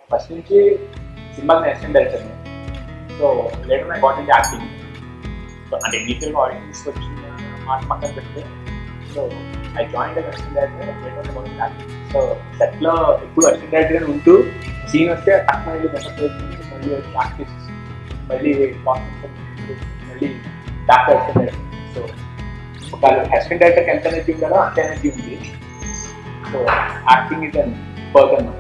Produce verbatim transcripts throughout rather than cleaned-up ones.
First నుంచి సినిమాకి assistant director. So later I got into acting. So అంటే డీటెయిల్గా ఆడియన్స్ వచ్చిన మాట పక్కన పెడితే so I join as assistant director, later I got into acting. So సెట్లో ఎప్పుడు అసిస్టెంట్ డైరెక్టర్గా ఉంటూ సీన్ వస్తే పక్కన వెళ్ళి మెసేజ్ అవుతుంది, మళ్ళీ ప్రాక్టీస్, మళ్ళీ మళ్ళీ బ్యాక్ అసిస్టెంట్ డైరెక్టర్. సో ఒక అసిస్టెంట్ డైరెక్టర్కి ఎంత ఎనర్జీ ఉండాలో అంత ఎనర్జీ ఉంది. So acting is an work అన్నమాట.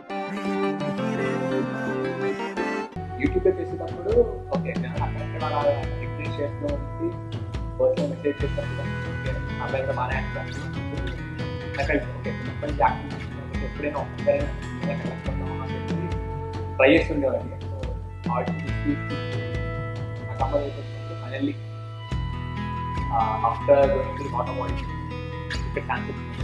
యూట్యూబ్లో చేసేటప్పుడు ఓకే నేను అక్కడక్కడ రిక్వెస్ట్ చేస్తూ ఉండి పర్సనల్ మెసేజ్ చేసినప్పుడు అబ్బాయి బాగా యాక్ట్ అక్కడ ఓకే మంచి యాక్టింగ్ ఎప్పుడైనా ఒక్కసారైనా చెప్పి ట్రై చేస్తుండేవాడిని. సో ఆడిషన్ నాకు అమ్మాయి అయిపోతుంది finally after going to lot of audition ఇక్కడ ఛాన్స్ వచ్చింది.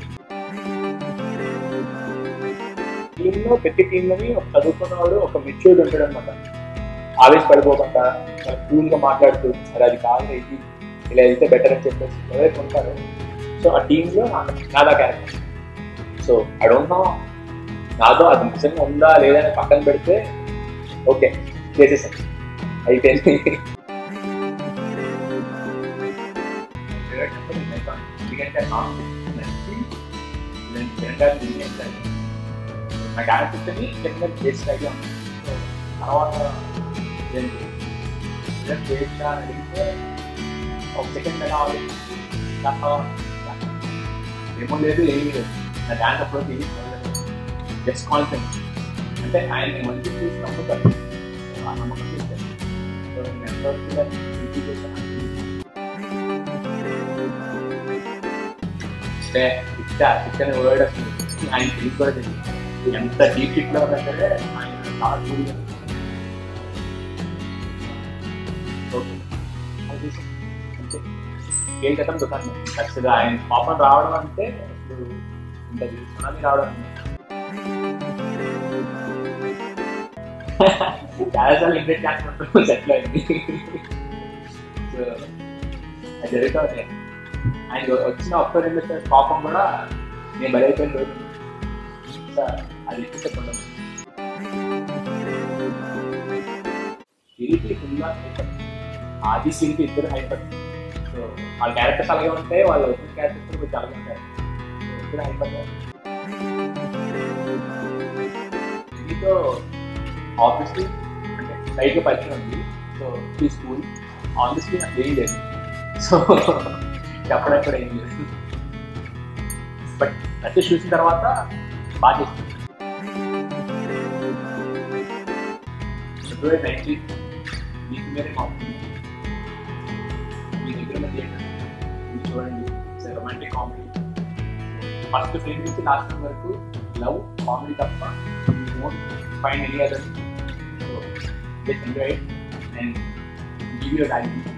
టీంలో ప్రతి టీంలోని ఒక చదువుకున్నవాడు ఒక మెచ్యూర్డ్ ఉంటాడు అనమాట. ఆవేశపడిపోకుండా కూల్గా మాట్లాడుతూ సరే అది కాదు ఇది ఇలా వెళ్తే బెటర్ అని చెప్పేసి ఎవరైతే ఉంటారో సో ఆ టీంలో నాదా character. So I don't know నాదో అది నిజంగా ఉందా లేదా అని పక్కన పెడితే ఓకే చేసేసాను అయిపోయింది. ఎందుకంటే నచ్చి నా క్యారెక్టర్ని చిన్న బేస్డ్ ఐడియా ఉంది. సో తర్వాత ఏంటి బేస్డ్ అని అడిగితే ఒక సెకండ్ ఎలా ఏమో లేదు ఏమీ లేదు. నా డాన్స్ అప్పుడు జస్ట్ కాన్ఫిడెన్స్ అంటే ఆయన మంచి చూసి నమ్ముతారు, ఆ నమ్మకం చేస్తారు. సో నెట్వర్క్ ఇచ్చా ఇచ్చని వర్డ్ వస్తుంది ఆయన తెలిసి కూడా తెలియదు. ఎంత డీప్ షిట్లో ఉన్నా సరే ఆయన చాలా ఓకే అంతే ఏం కథం దుకాణం ఖచ్చితంగా ఆయన పాపం రావడం అంటే ఇప్పుడు ఉంటుంది సునామీ రావడం చాలాసార్లు ఇంగ్లీష్ ఛాన్స్ సెటిల్ అయింది. సో అది జరుగుతుంది. ఆయన వచ్చిన ఒక్క రెండు పాపం కూడా నేను బలైపోయిన రోజు అది ఎక్కువ చెప్పండి. కిరీటి ఫుల్గా హైపర్, ఆది కిరీటి ఇద్దరు హైపర్. సో వాళ్ళ క్యారెక్టర్స్ అలాగే ఉంటాయి, వాళ్ళ వచ్చిన క్యారెక్టర్స్ కూడా కొంచెం అలాగే ఉంటాయి. ఇద్దరు హైపర్. కిరీటితో ఆబ్వియస్లీ అంటే లైట్గా పరిచయం ఉంది. సో ఈ స్కూల్ ఆబ్వియస్లీ నాకు ఏం లేదు. సో చెప్పడం కూడా ఏం లేదు. బట్ నచ్చి చూసిన తర్వాత బాగా చేస్తుంది. ఫిబ్రవరి నైన్టీన్త్ మీకు మీరే మాకు మీ దగ్గర థియేటర్ ఇది చూడండి. It's romantic comedy. First film నుంచి లాస్ట్ ఫిల్మ్ వరకు లవ్ కామెడీ తప్ప you won't find any other. So just enjoy it and give your value.